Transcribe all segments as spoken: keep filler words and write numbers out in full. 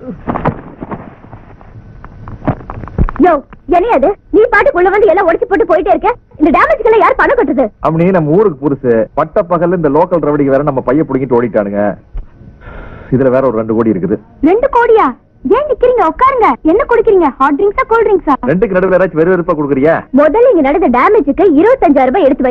யோ என்னையாது நீ பாட்டுக்குள்ள வந்து எல்லாம் ஒடிச்சு போட்டு போயிட்டே இருக்க. இந்த டேமேஜ்க்கு எல்லாம் யார் பணம் கட்டுறது? அப்படி நம்ம ஊருக்கு புதுசு பட்ட பகல்ல இந்த லோக்கல் ரவடிக்கு வேற நம்ம பைய புடிங்கிட்டு ஓடிட்டானுங்க. இதுல வேற ஒரு ரெண்டு கோடி இருக்குது. ரெண்டு கோடியா? ஏன் நிக்கிறீங்க? உட்காருங்க. என்ன குடிக்கிறீங்க? ஹாட் ட்ரிங்க்ஸா கூல் ட்ரிங்க்ஸா? ரெண்டுக்கு நடுவுல ஏதாச்சும் வெறு வெறுப்பா குடுக்குறியா? முதல்ல இங்க நடந்த டேமேஜ்க்கு இருபத்தஞ்சாயிரம் ரூபாய் எடுத்து வை.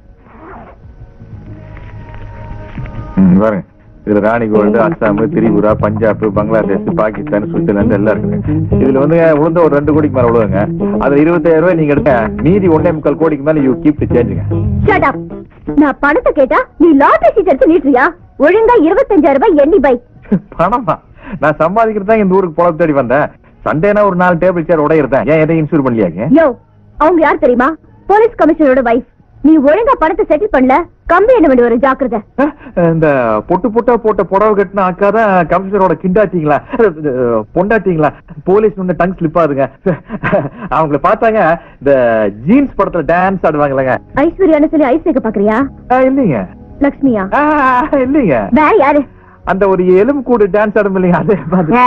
பாருங்க இதுல ராணிகோல்டு, அஸ்ஸாம், திரிபுரா, பஞ்சாப், பங்களாதேஷ், பாகிஸ்தான், சுவிட்சர்லாந்து எல்லாம் இருக்குங்க. இதுல வந்து உளுந்த ஒரு ரெண்டு கோடிக்கு மேல உழுவுங்க. அதுல இருபத்தாயிரம் ரூபாய் நீங்க எடுக்க, மீதி ஒன்னே முக்கால் கோடிக்கு மேல யூ கீப் டு சேஞ்சுங்க. Shut up. நான் பணத்தை கேட்டா நீ லாட்டரி சீட் எடுத்து நீட்டுறியா? ஒழுங்கா இருபத்தஞ்சாயிரம் ரூபாய் எண்ணி பை. பணமா? நான் சம்பாதிக்கிறது தான் இந்த ஊருக்கு பொழப்பு தேடி வந்தேன். சண்டேனா ஒரு நாலு டேபிள் சேர் உடையிருந்தேன். ஏன் எதை இன்சூர் பண்ணலையாங்க? யோ அவங்க யார் தெரியுமா? போலீஸ் கமிஷனரோட வைஃப். நீ ஒழுங்கா பணத்தை செட்டில் பண்ணல, கம்பி என்ன வேண்டி வரும், ஜாக்கிரதை. இந்த பொட்டு பொட்டா போட்ட புடவை கட்டின அக்காதான் கமிஷனரோட கிண்டாட்டிங்களா பொண்டாட்டிங்களா? போலீஸ் ஒண்ணு டங் ஸ்லிப் ஆகுதுங்க. அவங்களை பார்த்தாங்க இந்த ஜீன்ஸ் படத்துல டான்ஸ் ஆடுவாங்களங்க. ஐஸ்வர்யான்னு சொல்லி ஐஸ் வைக்க பாக்குறியா? இல்லைங்க. லக்ஷ்மியா? இல்லைங்க. வேற யாரு? அந்த ஒரு எலும்பு கூடு டான்ஸ் ஆடும் இல்லைங்க, அதே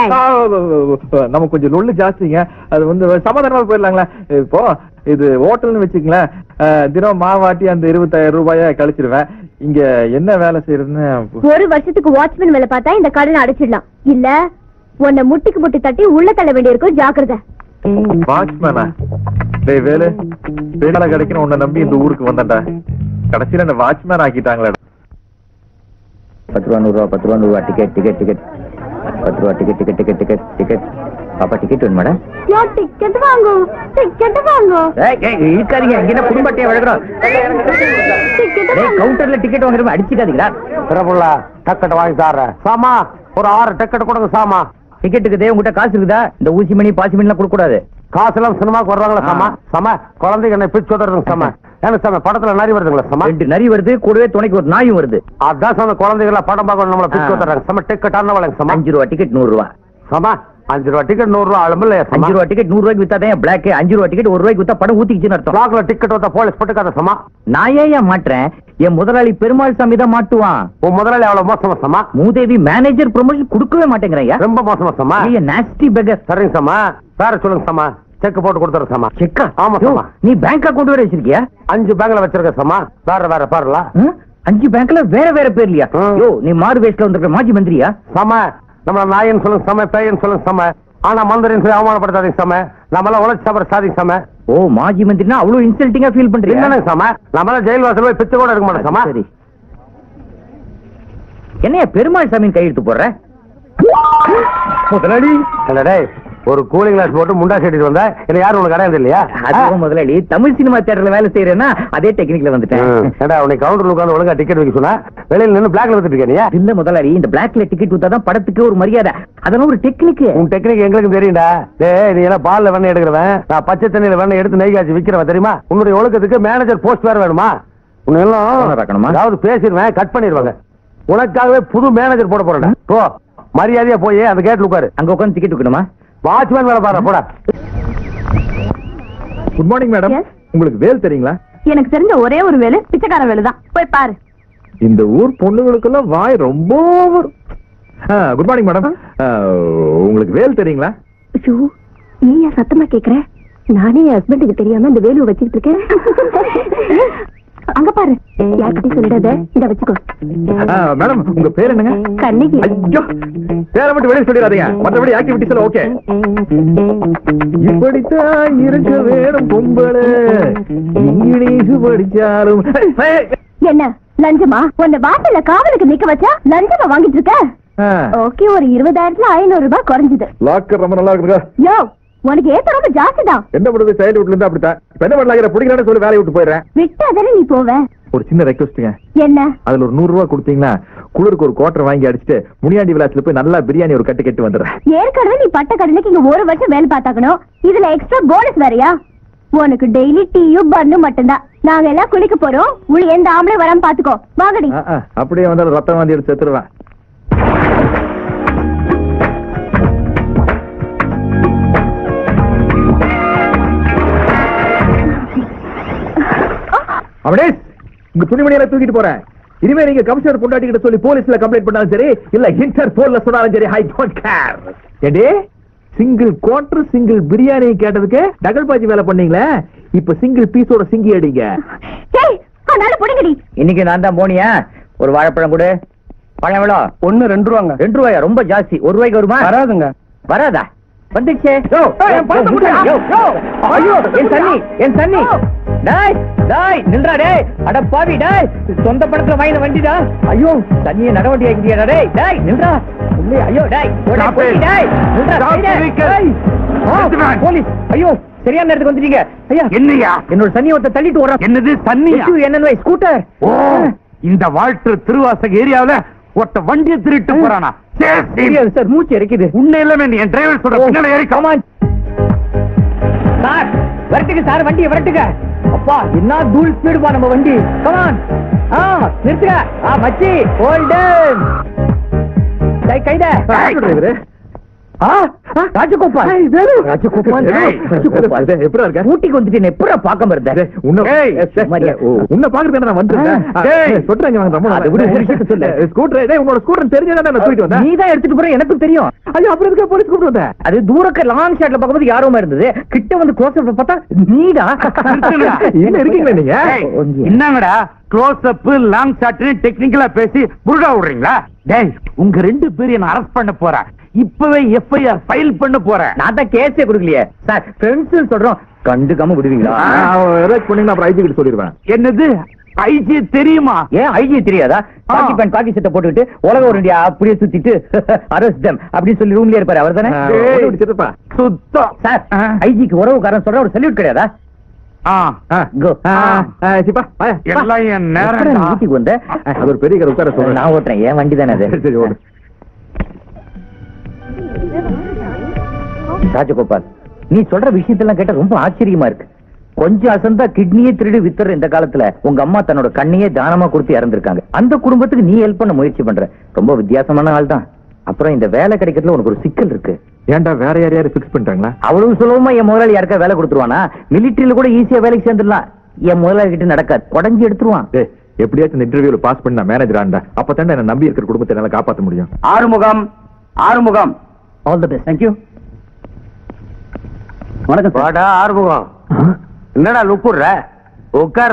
நம்ம கொஞ்சம் லொல்லு ஜாஸ்திங்க. அது வந்து சமாதானமா போயிடலாங்களா? இப்போ இது ஹோட்டல்னு வச்சுக்கங்களேன், தினம் மாவாட்டி அந்த இருபத்தாயிரம் ரூபாய கழிச்சிருவேன். இங்க என்ன வேலை செய்யறதுன்னு ஒரு வருஷத்துக்கு வாட்ச்மேன் வேலை பார்த்தா இந்த கடனை அடைச்சிடலாம். இல்ல உன்னை முட்டிக்கு முட்டி தட்டி உள்ள தள்ள வேண்டியிருக்கும், ஜாக்கிரதை. வாட்ச்மேனா? டேய் வேலு, வேலை கிடைக்கணும் உன்னை நம்பி இந்த ஊருக்கு வந்தேன்டா. கடைசியில என்ன வாட்ச்மேன் ஆக்கிட்டாங்களே. பத்து ரூபா நூறு ரூபா பத்து ரூபா நூறு ரூபா டிக்கெட் டிக்கெட் டிக்கெட் பத்து ரூபா ticket ticket ticket ticket ticket பாப்பா டிக்கெட் வேணும் மேடம். டிக்கெட் வாங்கோ டிக்கெட் வாங்கோ. இருக்காதீங்க, இங்க குடும்பத்தையே வழங்குறோம். கவுண்டர்ல டிக்கெட் வாங்குறப்ப அடிச்சுக்காதீங்களா? பிரபுல்லா டிக்கெட் வாங்கி தர்றேன் சாமா. ஒரு ஆறு டிக்கெட் கொடுங்க சாமா. டிக்கெட்டுக்கு தேவை உங்ககிட்ட காசு இருக்குதா? இந்த ஊசி மணி பாசி மணி எல்லாம் கொடுக்க கூடாது. காசு எல்லாம் சினிமாக்கு வர்றாங்களா சாமா? சாமா குழந்தைங்க என்ன பிச்சு வந்துருங்க சாமா. ஏன்னா சாமி படத்துல நரி வருதுங்களா சாமா? ரெண்டு நரி வருது, கூடவே துணைக்கு ஒரு நாயும் வருது. அதான் சாமி குழந்தைகள படம் பார்க்க நம்மள பிச்சு வந்துடுறாங்க சாமா. டிக்கெட் ஆன வளங்க சாமா. அஞ்சு ரூபா டிக்கெட் நூறு ரூபா சாமா. அஞ்சு ரூபா டிக்கெட் நூறு ரூபா ஆளும் இல்லையா? அஞ்சு ரூபா டிக்கெட் நூறு ரூபாய்க்கு வித்தாதான் பிளாக். அஞ்சு ரூபா டிக்கெட் ஒரு ரூபாய்க்கு வித்தா படம் ஊத்திக்கிச்சுன்னு அர்த்தம். பிளாக்ல டிக்கெட் வந்தா போலீஸ் போட்டுக்காத சாமா. நான் ஏன் மாட்டேன்? என் முதலாளி பெருமாள் சாமி தான் மாட்டுவான். உன் முதலாளி அவ்வளவு மோசமா சாமா? மூதேவி மேனேஜர் ப்ரமோஷன் கொடுக்கவே மாட்டேங்கிறேன். ரொம்ப மோசமா சாமா. Nasty beggar. சரிங்க சாமா, வேற சொல்லுங்க சாமா. செக் போட்டு கொடுத்துறேன் சாமா. செக்கா? ஆமா சாமா. நீ பேங்க் அக்கவுண்ட் வேற வச்சிருக்கியா? அஞ்சு பேங்க்ல வச்சிருக்க சாமா. வேற வேற பாருல. அஞ்சு பேங்க்ல வேற வேற பேர்லையா? யோ நீ மாறு வேஸ்ட்ல வந்திருக்க மாஜி மந்திரியா? சாமா நம்ம நாயன் சொல்லுங்க சாமா, பேயன் சொல்லுங்க சாமா. ஆனா மந்திரின்னு சொல்லி அவமானப்படுத்தாதீங்க சாமா. நம்மளாம் உழைச்சி சாப்பிட சாதிங்க சாமா. ஓ மாஜி மந்திரினா அவ்வளவு இன்சல்ட்டிங்கா ஃபீல் பண்றீங்க? என்னங்க சாமா, நம்மளாம் ஜெயில் வாசல் போய் பிச்சை கூட இருக்க மாட்டோம் சாமா. சரி என்னைய பெருமாள் சாமி கையெழுத்து போடுற? முதலாளி என்னடே ஒரு கூலிங் கிளாஸ் போட்டு முண்டா செட்டிட்டு வந்தா என்ன யாரும் உனக்கு அடையாது இல்லையா? அதுவும் முதலாளி தமிழ் சினிமா தியேட்டர்ல வேலை செய்யறேன்னா அதே டெக்னிக்ல வந்துட்டேன். ஏடா உனக்கு கவுண்டர்ல உட்கார்ந்து ஒழுங்கா டிக்கெட் வைக்க சொன்னா வெளியில நின்னு பிளாக்ல வித்துட்டு இருக்கியா? இல்ல முதலாளி, இந்த பிளாக்ல டிக்கெட் வித்தாதான் படத்துக்கு ஒரு மரியாதை. அதனால ஒரு டெக்னிக். உன் டெக்னிக் எங்களுக்கு தெரியும்டா. டேய் நீ எல்லாம் பால்ல வெண்ணெய் எடுக்கிறவன், நான் பச்சை தண்ணியில வெண்ணெய் எடுத்து நெய் காய்ச்சி விக்கிறவன் தெரியுமா? உன்னுடைய ஒழுக்கத்துக்கு மேனேஜர் போஸ்ட் வேற வேணுமா? உன்னை எல்லாம் அதாவது பேசிடுவேன், கட் பண்ணிடுவாங்க. உனக்காகவே புது மேனேஜர் போட போறேன். போ மரியாதையா போய் அந்த கேட்ல உட்காரு. அங்க உட்காந்து டிக்கெட் விக்கணுமா? வாட்ச்மேன் வேலை பாரு போடா. Good morning madam. உங்களுக்கு வேல் தெரியுங்களா? எனக்கு தெரிஞ்ச ஒரே ஒரு வேலை பிச்சைக்கார வேலை தான். போய் பாரு. இந்த ஊர் பொண்ணுங்களுக்கெல்லாம் வாய் ரொம்ப. Good morning madam. உங்களுக்கு வேல் தெரியுங்களா? ஐயோ நீ ஏன் சத்தமா கேக்குற? நானே என் ஹஸ்பண்டுக்கு தெரியாம இந்த வேலுவை வச்சுட்டு இருக்கேன். அங்க பாரு, யார்கிட்டயும் சொல்லிடாத, இத வச்சுக்கோ. மேடம் உங்க பேர் என்னங்க? கண்ணகி. ஐயோ பேரை மட்டும் வெளியே சொல்லிடாதீங்க, மற்றபடி ஆக்டிவிட்டிஸ் எல்லாம் ஓகே. இப்படித்தான் இருக்க வேணும் பொம்பளை, இங்கிலீஷ் படிச்சாலும். என்ன லஞ்சமா? உன்னை வாசல்ல காவலுக்கு நிக்க வச்சா லஞ்சமா வாங்கிட்டு இருக்க? ஓகே, ஒரு இருபதாயிரத்துல ஐநூறு ரூபாய் குறைஞ்சது. லாக்கர் ரொம்ப நல்லா இருக்குங்க. யோ உனக்கு ஏத்த ரொம்ப ஜாஸ்தி தான். என்ன பண்றது, சைல்ட் வுட்ல இருந்து அப்படித்தான். இப்ப என்ன பண்ணலாம், பிடிக்கலான்னு சொல்லி வேலையை விட்டு போயிடுறேன். விட்டாதானே நீ போவ. ஒரு சின்ன ரெக்வஸ்ட்ங்க. என்ன? அதுல ஒரு நூறு ரூபாய் கொடுத்தீங்கன்னா குளிருக்கு ஒரு குவார்டர் வாங்கி அடிச்சுட்டு முனியாண்டி விலாஸ்ல போய் நல்லா பிரியாணி ஒரு கட்டு கட்டு வந்துடுறேன். ஏற்கனவே நீ பட்ட கடனுக்கு இங்க ஒரு வருஷம் வேலை பார்த்தாக்கணும், இதுல எக்ஸ்ட்ரா போனஸ் வேறையா? உனக்கு டெய்லி டீயும் பண்ணு மட்டும்தான். நாங்க எல்லாம் குளிக்க போறோம், உள்ள எந்த ஆம்பளை வராம பாத்துக்கோ. வாங்கடி. அப்படியே வந்தாலும் ரத்தம் வாந்தி எடுத்து செத்துருவேன். அப்படியே உங்க துணிமணியெல்லாம் தூக்கிட்டு போறேன். இனிமே நீங்க கமிஷனர் பொண்டாட்டி கிட்ட சொல்லி போலீஸ்ல கம்ப்ளைண்ட் பண்ணாலும் சரி இல்ல இன்டர்போல்ல சொன்னாலும் சரி ஐ டோன்ட் கேர். ஏடி சிங்கிள் குவார்டர் சிங்கிள் பிரியாணி கேட்டதுக்கு டபுள் பாஜி வேலை பண்ணீங்களே, இப்ப சிங்கிள் பீஸோட சிங்கி அடிங்க. ஏய் அதனால புடிங்கடி. இன்னைக்கு நான் தான் போனியா, ஒரு வாழைப்பழம் கொடு. பழம் எவ்வளோ? ஒன்னு ரெண்டு ரூபாங்க. ரெண்டு ரூபாயா? ரொம்ப ஜாஸ்தி. ஒரு ரூபாய்க்கு வருமா? வராதுங்க. வராதா? வந்துச்சே. ஐயோ என் தண்ணி, என் தண்ணி. டேய் டேய் நில்றா டேய். அட பாவி டேய், சொந்த பணத்துல வாங்கின வண்டிடா. ஐயோ தண்ணியை நடவண்டி ஆக்கிட்டியாடா டேய். டேய் நில்றா. உள்ளே ஐயோ டேய் ஓட போய் டேய் நில்றா டேய். போலீஸ் ஐயோ சரியான நேரத்துக்கு வந்துட்டீங்க. ஐயா என்னையா? என்னோட தண்ணி ஒருத்த தள்ளிட்டு வர்றான். என்னது தண்ணியா? என்னன்னு ஸ்கூட்டர். ஓ இந்த வாழ்த்து திருவாசக ஏரியாவுல ஒருத்த வண்டியை திருட்டு போறானா? தெரியாது சார், மூச்சு இறக்குது. உன்னை எல்லாமே நீ என் டிரைவர் சொல்ற பின்னால ஏறி கமான் சார். வரட்டுங்க சார், வண்டியை வரட்டுங்க. அப்பா என்ன தூள் ஸ்பீடுப்பா நம்ம வண்டி. கமான். ஆ நிறுத்துங்க. ஆ மச்சி ஹோல்டன். கை கைட டிரைவர். ஆ ராஜகோபால். ராஜகோபால் எப்படி இருக்க? ஊட்டிக்கு வந்துட்டு எப்படா பார்க்காம இருந்தேன். உன்னை பாக்குறதுக்கு நான் வந்துருக்கேன். சொல்றேன் அது கூட ஒரு விஷயத்தை சொல்லு. ஸ்கூட்டர் உன்னோட ஸ்கூட்டர் தெரிஞ்சதான் நான் தூக்கிட்டு வந்தேன். நீ தான் எடுத்துட்டு போற எனக்கு தெரியும். ஐயோ அப்புறம் எதுக்கு போலீஸ் கூப்பிட்டு வந்தேன்? அது தூரக்க லாங் ஷாட்ல பார்க்கும்போது யாரோமா இருந்தது, கிட்ட வந்து க்ளோஸ் அப் பார்த்தா நீடா. என்ன இருக்கீங்களா நீங்க? என்னங்கடா க்ளோஸ் அப் லாங் ஷாட் டெக்னிக்கலா பேசி புருடா விடுறீங்களா? டேய் உங்க ரெண்டு பேரையும் நான் அரெஸ்ட் பண்ண போறேன். இப்பவே எஃப்ஐஆர் ஃபைல் பண்ண போறேன். நான் தான் கேஸே கொடுக்கலையே சார். ஃப்ரெண்ட்ஸ் சொல்றோம், கண்டுக்காம விடுவீங்களா? பண்ணீங்கன்னா அப்புறம் ஐஜி கிட்ட சொல்லிடுவேன். என்னது ஐஜி தெரியுமா? ஏன் ஐஜி தெரியாதா? காக்கி பேண்ட் காக்கி சட்டை போட்டுக்கிட்டு உலக ஒரு இந்தியா அப்படியே சுத்திட்டு அரெஸ்ட் தம் அப்படின்னு சொல்லி ரூம்லயே இருப்பாரு அவர் தானே? சுத்தம் சார். ஐஜிக்கு உறவுக்காரன் சொல்ற ஒரு சல்யூட் கிடையாதா? எல்லாம் என் நேரம். வீட்டுக்கு வந்த அது ஒரு பெரிய கடை உட்கார சொல்றேன். நான் ஓட்டுறேன், என் வண்டி தானே அது. சரி ஓடு. ராஜகோபால் நீ சொல்ற விஷயத்தெல்லாம் கேட்ட ரொம்ப ஆச்சரியமா இருக்கு. கொஞ்சம் அசந்தா கிட்னியே திருடி வித்துற இந்த காலத்துல உங்க அம்மா தன்னோட கண்ணையே தானமா கொடுத்து இறந்திருக்காங்க. அந்த குடும்பத்துக்கு நீ ஹெல்ப் பண்ண முயற்சி பண்ற. ரொம்ப வித்தியாசமான ஆள் தான். அப்புறம் இந்த வேலை கிடைக்கிறதுல உனக்கு ஒரு சிக்கல் இருக்கு. ஏன்டா வேற யாரையாவது பிக்ஸ் பண்ணிட்டாங்களா? அவ்வளவு சுலபமா என் முதலாளி யாருக்கா வேலை கொடுத்துருவானா? மிலிட்டரியில கூட ஈஸியா வேலைக்கு சேர்ந்துடலாம். என் முதலாளி கிட்ட நடக்காது, உடஞ்சி எடுத்துருவான். எப்படியாச்சும் இந்த இன்டர்வியூல பாஸ் பண்ண மேனேஜர் ஆண்டா, அப்பதான் என்ன நம்பி இருக்கிற குடும்பத்தை என்னால காப்பாற்ற முடியும். Arumugam Arumugam all the best. Thank you. வணக்கம் வாடா ஆறுமுகம். என்னடா லுக்குற உட்கார்ற.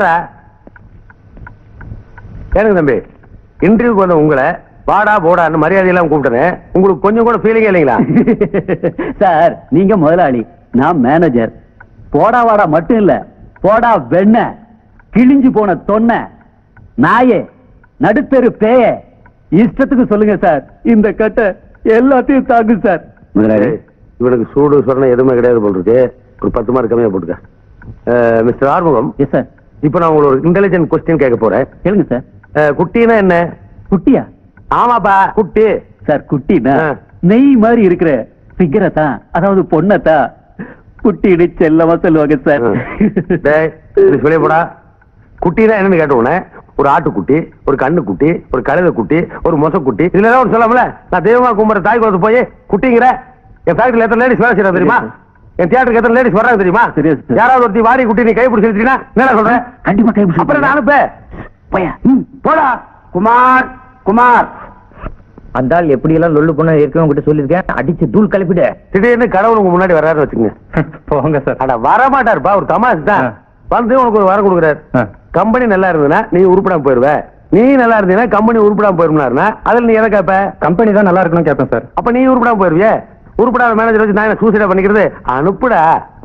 கேளுங்க தம்பி, இன்டர்வியூக்கு வந்த உங்களை வாடா போடான்னு மரியாதை எல்லாம் கூப்பிட்டேன். உங்களுக்கு கொஞ்சம் கூட ஃபீலிங்கே இல்லைங்களா? சார் நீங்க முதலாளி, நான் மேனேஜர். போடா வாடா மட்டும் இல்ல, போடா வெண்ண, கிழிஞ்சு போன தொன்ன, நாயே, நடுத்தெரு பேய, இஷ்டத்துக்கு சொல்லுங்க சார். இந்த கட்டை எல்லாத்தையும் தாங்கு சார். முதலாளி இவனுக்கு சூடு சொன்ன எதுவுமே கிடையாது போல் இருக்கு. ஒரு பத்து மார்க் கம்மியா போட்டுக்க. மிஸ்டர் ஆறுமுகம். Yes sir. இப்ப நான் உங்களுக்கு ஒரு இன்டெலிஜென்ட் கொஸ்டின் கேட்க போறேன். கேளுங்க சார். குட்டினா என்ன? குட்டியா? ஆமாப்பா குட்டி. சார் குட்டினா ஆ. நெய் மாதிரி இருக்கிற பிகரை தான், அதாவது பொண்ணத்தான் குட்டின்னு செல்லமா சொல்லுவாங்க சார். டேய், இது வெளியே போடா. குட்டினா என்னன்னு கேட்ட உடனே ஒரு ஆட்டுக்குட்டி, ஒரு கண்ணு குட்டி, ஒரு கழுத குட்டி, ஒரு மொச குட்டி, இதுல ஏதாவது ஒரு சொல்லாமல. நான் தெய்வமா கும்பிட்ற தாய் குளத்து போய் குட்டிங்கிற. என் ஃபேக்டரியில் எத்தனை லேடிஸ் வேலை செய்யறாங்க தெரியுமா? என் தியேட்டருக்கு எத்தனை லேடிஸ் வர்றாங்க தெரியுமா? யாராவது ஒருத்தி வாரி குட்டி நீ கை பிடிச்சிருக்கீங்கன்னா என்ன சொல்றேன்? கண்டிப்பா கை பிடிச்சு. அப்புறம் நான் அனுப்ப போடா. குமார் குமார் அந்த ஆள் எப்படி எல்லாம் லொல்லு பண்ண ஏற்கனவே உங்ககிட்ட சொல்லிருக்கேன். அடிச்சு தூள் கலப்பிடு. திடீர்னு கடவுள் உங்க முன்னாடி வர்றாரு வச்சுங்க. போங்க சார். அட வர மாட்டாருப்பா, ஒரு தமாஷ் தான். வந்து உனக்கு ஒரு வரம் கொடுக்குறாரு. கம்பெனி நல்லா இருந்ததுன்னா நீ உருப்படாம போயிருவ, நீ நல்லா இருந்தீங்கன்னா கம்பெனி உருப்படாம போயிருந்தாருன்னா அதுல நீ எதை கேட்ப? கம்பெனி தான் நல்லா இருக்கணும் கேட்பேன் சார். அப்ப நீ உருப்படாம போயிருவியே. உருப்படாத மேனேஜர் வச்சு நான் என்ன சூசைடா பண்ணிக்கிறது? அனுப்புடா.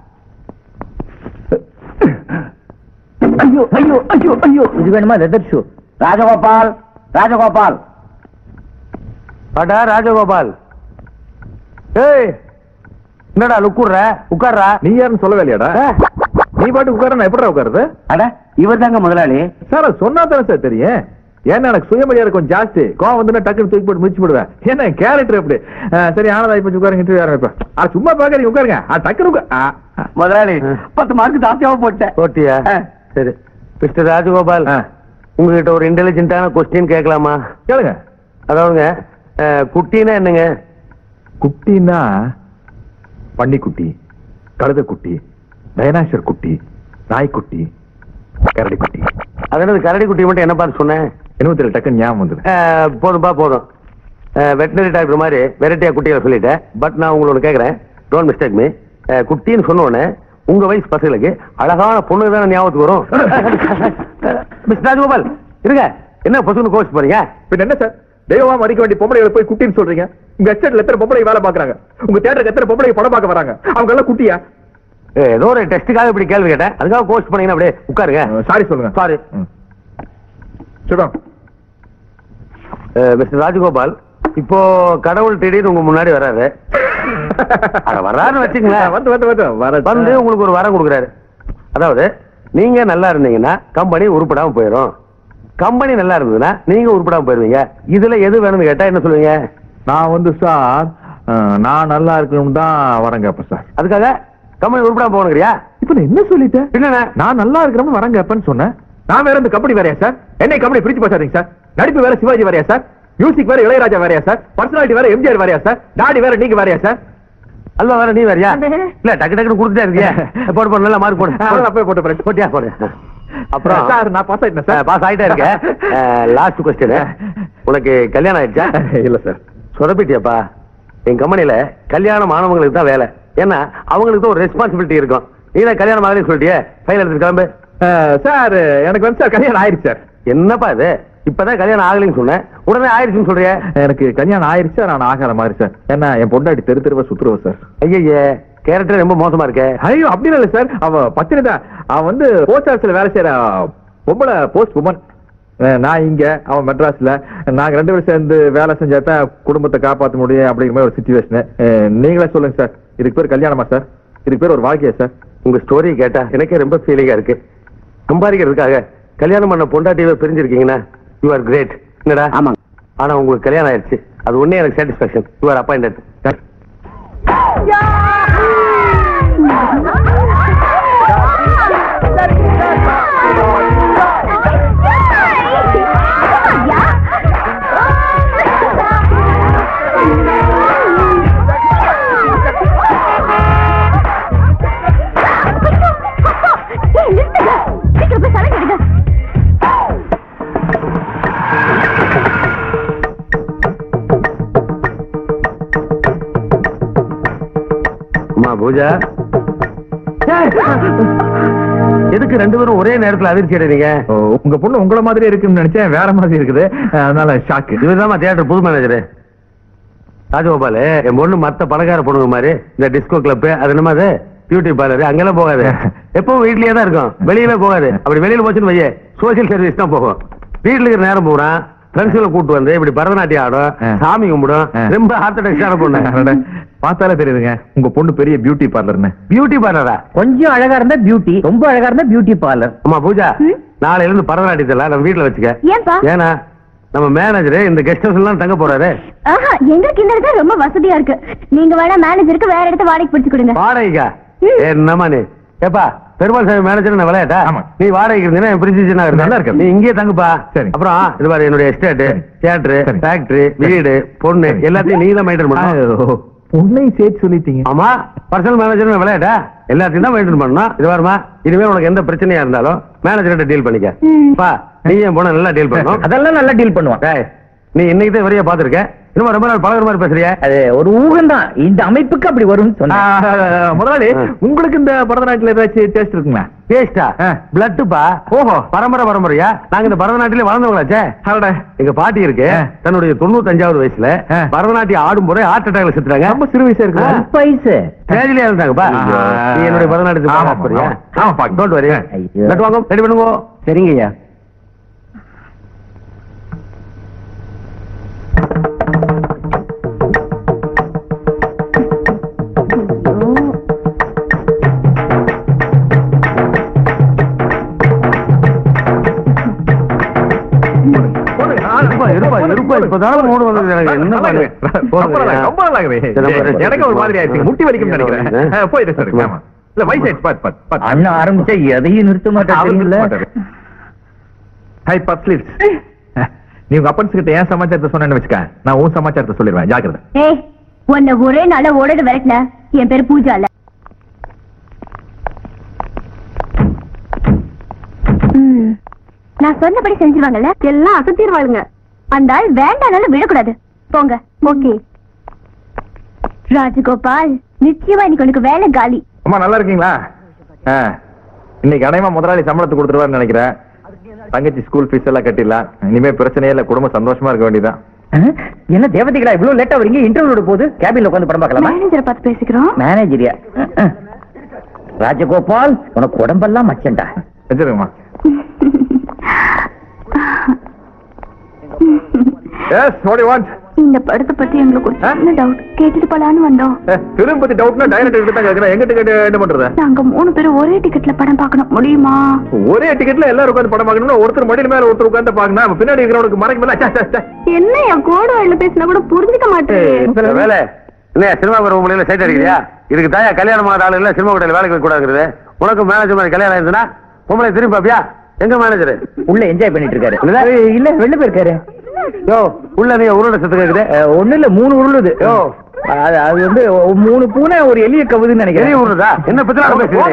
ஐயோ ஐயோ ஐயோ ஐயோ, இது வேணுமா? Leather shoe. ராஜகோபால் ராஜகோபால் பாட்டா ராஜகோபால். ஏய் என்னடா லுக்குற? உட்கார்றா. நீ யாருன்னு சொல்லவே இல்லையாடா? நீ பாட்டு உட்கார, நான் எப்படி உட்காருது? அட இவர் தாங்க முதலாளி. சார் சொன்னா தானே சார் தெரியும். ஏன்னா எனக்கு சுயமரியாதை கொஞ்சம் ஜாஸ்தி. கோவம் வந்து டக்குனு தூக்கி போட்டு முடிச்சு போடுவேன். என்ன கேரக்டர் எப்படி? சரி ஆனதா இப்ப உட்காருங்க, இன்டர்வியூ ஆரம்பிப்பேன். சும்மா பாக்குறீங்க, உட்காருங்க. டக்குனு முதலாளி பத்து மார்க் ஜாஸ்தியாக போட்டேன். போட்டியா? சரி மிஸ்டர் ராஜகோபால், உங்ககிட்ட ஒரு இன்டெலிஜென்ட்டான கொஸ்டின் கேட்கலாமா? கேளுங்க. அதாவதுங்க குட்டினா என்னங்க? குட்டினா பன்னிக்குட்டி, கழுதைக்குட்டி, டைனாசர் குட்டி, நாய்க்குட்டி, கரடி குட்டி. அதனால கரடி குட்டி மட்டும் என்ன பார்த்து சொன்னேன்? இருபத்தி ஏழு டக்குன்னு ஞாபகம் வந்தது. போதும்பா போதும். வெட்டினரி டாக்டர் மாதிரி வெரைட்டியா குட்டிகளை சொல்லிட்டேன். பட் நான் உங்களோட கேட்கறேன், டோன்ட் மிஸ்டேக் மீ. குட்டின்னு சொன்ன உடனே உங்க வயசு பசங்களுக்கு அழகான பொண்ணு தானே ஞாபகத்துக்கு வரும். மிஸ்டர் ராஜகோபால் இருங்க, என்ன பசங்க கோச்சு போறீங்க? பின்ன என்ன சார், தெய்வமா மதிக்க வேண்டிய பொம்பளை போய் குட்டின்னு சொல்றீங்க? உங்க எஸ்டேட்ல எத்தனை பொம்பளை வேலை பாக்குறாங்க? உங்க தியேட்டருக்கு எத்தனை பொம்பளை படம் பார்க்க வராங்க? அவங்க எல்லாம் குட்டியா? ஏதோ ஒரு டெஸ்ட்டுக்காக இப்படி கேள்வி கேட்டேன், அதுக்காக கோச் பண்ணீங்கன்னா அப்படியே உட்காருங்க. சாரி சொல்லுங்க. சாரி. சொல்றோம். மிஸ்டர் ராஜகோபால், இப்போ கடவுள் திடீர்னு உங்க முன்னாடி வராரு. வர்றாருன்னு வச்சுங்களேன். வந்து வந்து வந்து வந்து உங்களுக்கு ஒரு வரம் கொடுக்குறாரு. அதாவது நீங்க நல்லா இருந்தீங்கன்னா கம்பெனி உருப்படாம போயிடும், கம்பெனி நல்லா இருந்ததுன்னா நீங்க உருப்படாம போயிருவீங்க. இதுல எது வேணும்னு கேட்டா என்ன சொல்லுவீங்க? நான் வந்து சார் நான் நல்லா இருக்கணும் தான் வரேன் கேப்பேன் சார். அதுக்காக கம்பெனி உருப்படாம போகணுங்கிறியா? இப்ப நான் என்ன சொல்லிட்டேன்? என்ன நான் நல்லா இருக்கிறவங்க வரேன் கேப்பேன்னு சொன்னேன். நான் வேற இந்த கம்பெனி வேறையா சார்? என்னை கம்பெனி பிரிச்சு பேசாதீங்க சார். நடிப்பு வேற சிவாஜி வேறையா சார்? மியூசிக் வேற இளையராஜா வேறையா சார்? பர்சனாலிட்டி வேற எம்ஜிஆர் வேறையா சார்? டாடி வேற நீங்க வேறையா சார்? அல்ல வேற நீ வேறையா? இல்ல டக்கு டக்குன்னு கொடுத்துட்டே இருக்கியா? போட்டு போட்டு நல்லா மார்க் போடு. போய் போட்டு போறேன். போட்டியா போடு. அப்புறம் சார் நான் பாஸ் ஆயிட்டேன் சார். பாஸ் ஆயிட்டே இருக்கேன். லாஸ்ட் கொஸ்டின், உனக்கு கல்யாணம் ஆயிடுச்சா? இல்ல சார். சொதப்பிட்டியாப்பா? என் கம்பெனில கல்யாணம் ஆனவங்களுக்கு தான் வேலை. ஏன்னா அவங்களுக்கு தான் ஒரு ரெஸ்பான்சிபிலிட்டி இருக்கும். நீ தான் கல்யாணம் ஆகலன்னு சொல்லிட்டியே, ஃபைல் எடுத்து கிளம்பு. சார் எனக்கு வந்து சார் கல்யாணம் ஆயிடுச்சு சார். என்னப்பா இது, இப்பதான் கல்யாணம் ஆகலைன்னு சொன்னேன், உடனே ஆயிடுச்சுன்னு சொல்றிய? எனக்கு கல்யாணம் ஆயிடுச்சு, நான் ஆகாத மாதிரி சார். ஏன்னா என் பொண்டாட்டி தெரு தெருவா சுத்துருவ சார். ஐயே, கேரக்டர் ரொம்ப மோசமா இருக்கே. ஐயோ அப்படி இல்ல சார், அவ பத்தினி தான். அவன் வந்து போஸ்ட் ஆபீஸ்ல வேலை செய்யற பொம்பளை போஸ்ட் உமன். நான் இங்க, அவன் மெட்ராஸ்ல. நாங்க ரெண்டு பேரும் சேர்ந்து வேலை செஞ்சாதான் குடும்பத்தை காப்பாற்ற முடியும் அப்படிங்கிற மாதிரி ஒரு சிச்சுவேஷன். நீங்களே சொல்லுங்க சார், இதுக்கு பேர் கல்யாணமா சார்? இதுக்கு பேர் ஒரு வாழ்க்கையா சார்? உங்க ஸ்டோரி கேட்டா எனக்கே ரொம்ப ஃபீலிங்கா இருக்கு. சம்பாதிக்கிறதுக்காக கல்யாணம் பண்ண பொண்டாட்டியவே பிரிஞ்சிருக்கீங்கன்னா யூ ஆர் கிரேட். என்னடா? ஆமா. ஆனா உங்களுக்கு கல்யாணம் ஆயிடுச்சு, அது ஒன்னே எனக்கு satisfaction. You are appointed. Pooja, எதுக்கு ரெண்டு பேரும் ஒரே நேரத்தில் அதிர்ச்சி அடைறீங்க? உங்க பொண்ணு உங்கள மாதிரி இருக்குன்னு நினைச்சேன், வேற மாதிரி இருக்குது, அதனால ஷாக்கு. இவர்தான் தியேட்டர் புது மேனேஜரு ராஜகோபால். என் பொண்ணு மத்த பணக்கார பொண்ணுங்க மாதிரி இந்த டிஸ்கோ கிளப், அது என்னமா அது பியூட்டி பார்லர், அங்கெல்லாம் போகாது. எப்பவும் வீட்லயே தான் இருக்கும், வெளியவே போகாது. அப்படி வெளியில போச்சுன்னு வையே, சோசியல் சர்வீஸ் தான் போகும். வீட்டுல இருக்கிற நேரம் போறான், ஃப்ரெண்ட்ஸ்களை கூட்டு வந்து இப்படி பரதநாட்டியம் ஆடும், சாமி கும்பிடும். ரொம்ப ஆர்த்தடாக்ஸான பொண்ணு. பார்த்தாலே தெரியுதுங்க உங்க பொண்ணு பெரிய பியூட்டி பார்லர்னு. பியூட்டி பார்லரா? கொஞ்சம் அழகா இருந்தா பியூட்டி, ரொம்ப அழகா இருந்தா பியூட்டி பார்லர். ஆமா பூஜா, நாளையில இருந்து பரதநாட்டியத்துல நம்ம வீட்டுல வச்சுக்க. ஏன்பா? ஏன்னா நம்ம மேனேஜர் இந்த கெஸ்ட் ஹவுஸ் எல்லாம் தங்க போறாரு. எங்களுக்கு இந்த இடத்துல ரொம்ப வசதியா இருக்கு. நீங்க வேணா மேனேஜருக்கு வேற இடத்த வாடகை பிடிச்சு கொடுங்க. வாடகைக்கா? என்னமா நீ ஏப்பா, பெருமாள் சாமி மேனேஜர் நான் விளையாட்டா? நீ வாடகைக்கு இருந்தீங்கன்னா பிரிச்சுனா நல்லா இருக்கு. நீ இங்கே தங்குப்பா. சரி. அப்புறம் இது பாரு, என்னுடைய எஸ்டேட், தியேட்டர், ஃபேக்டரி, வீடு, பொண்ணு எல்லாத்தையும் நீ தான் மெயின்டைன் பண்ணணும். பொண்ணையும் சேர்த்து சொல்லிட்டீங்க. ஆமா, பர்சனல் மேனேஜர் விளையாட்டா எல்லாத்தையும் தான் மெயின்டைன் பண்ணணும். இது வருமா, இனிமேல் உனக்கு எந்த பிரச்சனையா இருந்தாலும் மேனேஜர்கிட்ட டீல் பண்ணிக்க. பா, நீ என் பொண்ணை நல்லா டீல் பண்ணணும். அதெல்லாம் நல்லா டீல் பண்ணுவான். நீ இன்னைக்கு தான் வரையா பாத்துருக்க, இன்னும் ரொம்ப நாள் பழகிற மாதிரி பேசுறியா? அது ஒரு ஊகம் தான், இந்த அமைப்புக்கு அப்படி வரும்னு சொன்னா. முதலாளி, உங்களுக்கு இந்த பரதநாட்டில ஏதாச்சும் டேஸ்ட் இருக்குங்களா? டேஸ்டா? பிளட்டுப்பா. ஓஹோ, பரம்பரை பரம்பரையா? நாங்க இந்த பரதநாட்டிலே வளர்ந்தவங்களாச்சே. எங்க பாட்டி இருக்கு, தன்னுடைய தொண்ணூத்தி அஞ்சாவது வயசுல பரதநாட்டியம் ஆடும் போது ஹார்ட் அட்டாக்ல செத்துறாங்க. ரொம்ப சிறு வயசா இருக்கு. வயசு ஸ்டேஜ்லயே இருந்தாங்கப்பா. நீ என்னுடைய பரதநாட்டியத்துக்கு டோன்ட் வரி. லட்டு வாங்க, ரெடி பண்ணுங்க. சரிங்கய்யா. எனக்கு ஒரு மாதிரி ஆயிடுச்சு, முட்டி வலிக்கும் நினைக்கிறேன். போயிட்டு சார். இல்ல வயசு அண்ணன் ஆரம்பிச்சா எதையும் நிறுத்த மாட்டேன். ஹை பப்ளிக், நீ உங்க அப்பன்ஸ் கிட்ட ஏன் சமாச்சாரத்தை சொன்னேன்னு வச்சுக்க, நான் உன் சமாச்சாரத்தை சொல்லிடுவேன். ஜாக்கிரதை. ஏய், உன்னை ஒரே நாள ஓடது விரட்டின. என் பேரு பூஜா இல்ல. நான் சொன்னபடி செஞ்சிருவாங்கல்ல? எல்லாம் அசத்திடுவாளுங்க. அந்த ஆள் வேண்டானாலும் விடக்கூடாது. போங்க. ஓகே ராஜகோபால், நிச்சயமா இன்னைக்கு உனக்கு வேலை காலி. அம்மா நல்லா இருக்கீங்களா? இன்னைக்கு அனைமா முதலாளி சம்பளத்தை கொடுத்துருவாருன்னு நினைக்கிறேன். தங்கச்சி ஸ்கூல் ஃபீஸ் எல்லாம் கட்டிடலாம். இனிமே பிரச்சனையே இல்ல, குடும்பம் சந்தோஷமா இருக்க வேண்டியதான். என்ன தேவதைகளா இவ்வளவு லேட்டா வரீங்க? இன்டர்வியூ போது கேபின்ல உட்காந்து படம் பார்க்கலாமா? மேனேஜரை பார்த்து பேசிக்கிறோம். மேனேஜரியா? ராஜகோபால், உனக்கு உடம்பெல்லாம் மச்சண்டா. வச்சிருங்கம்மா. Yes, what do you want? இந்த படத்தை பத்தி எங்களுக்கு ஒரு சின்ன டவுட், கேட்டுட்டு போலான்னு வந்தோம். film பத்தி டவுட்னா டைரக்டர் கிட்ட தான் கேக்குறேன். எங்க டிக்கெட் என்ன பண்றது? நாங்க மூணு பேரும் ஒரே டிக்கெட்ல படம் பார்க்கணும், முடியுமா? ஒரே டிக்கெட்ல எல்லாரும் உட்கார்ந்து படம் பார்க்கணும்னா ஒருத்தர் மடியில மேல ஒருத்தர் உட்கார்ந்து பார்க்கணும். பின்னாடி இருக்கிறவனுக்கு மறைக்க மேல என்ன என் கோட வாயில பேசினா கூட புரிஞ்சுக்க மாட்டேன். வேலை இல்லையா? சினிமா முடியல சைட் அடிக்கிறியா? இதுக்கு தாயா கல்யாணம் ஆகிற ஆளு இல்ல சினிமா கடையில் வேலைக்கு வைக்க கூடாது. உனக்கு மேனேஜர் மாதிரி கல்யாணம் ஆயிருந்தா உங்களை திரும்பி பாப்பியா? எங்க மேனேஜர் உள்ள என்ஜாய் பண்ணிட்டு இருக்காரு. இல்ல வெளில போயிருக்காரு. யோ உள்ள நீ உருளை சத்து கேக்குது. ஒண்ணு இல்ல மூணு உருளுது. யோ அது அது வந்து மூணு பூனை ஒரு எலிய கவுதுன்னு நினைக்கிறேன். எலிய உருளுதா? என்ன பத்தி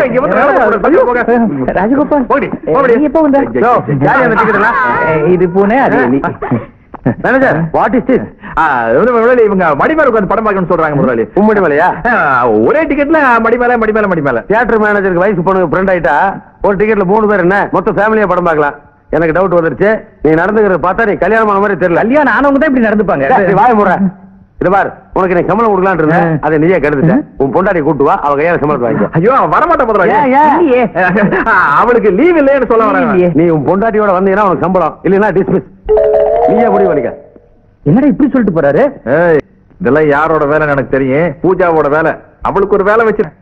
ராஜகோபால் எப்ப வந்த? இது பூனை அது எலி. Manager what is this? முதலாளி இவங்க மடி மேல உட்கார்ந்து படம் பார்க்கணும்னு சொல்றாங்க. முதலாளி உம்மடி மேலையா? ஒரே டிக்கெட்ல மடி மேல மடி மேல மடி மேல. தியேட்டர் மேனேஜருக்கு வயசு பொண்ணுங்க ஃப்ரெண்ட் ஆயிட்டா ஒரு டிக்கெட்ல மூணு பேர் என்ன மொத்த ஃபேமிலியா படம் பார்க்கலாம். எனக்கு டவுட் வந்துருச்சு. நீ நடந்துக்கிறத பார்த்தா நீ கல்யாணம் ஆன மாதிரி தெரியல. கல்யாணம் ஆனவங்க தான் இப்படி நடந்துப்பாங்க. வாய முறை இது பார், உனக்கு நீ சம்பளம் கொடுக்கலான்னு இருந்தேன், அதை நீயே கெடுத்துட்ட. உன் பொண்டாடி கூட்டு வா, அவ கையால சம்பளத்தை வாங்கி. ஐயோ வரமாட்டா முதலாளி. அவளுக்கு லீவ் இல்லைன்னு சொல்ல வராங்க. நீ உன் பொண்டாட்டியோட வந்தீங்கன்னா உனக்கு சம்பளம், இல்லைன்னா டிஸ்மிஸ். நீயே முடிவு பண்ணிக்க. என்னடா இப்படி சொல்லிட்டு போறாரு? இதெல்லாம் யாரோட வேலை எனக்கு தெரியும். பூஜாவோட வேலை. அவளுக்கு ஒரு வேலை வச்சிருக்கேன்.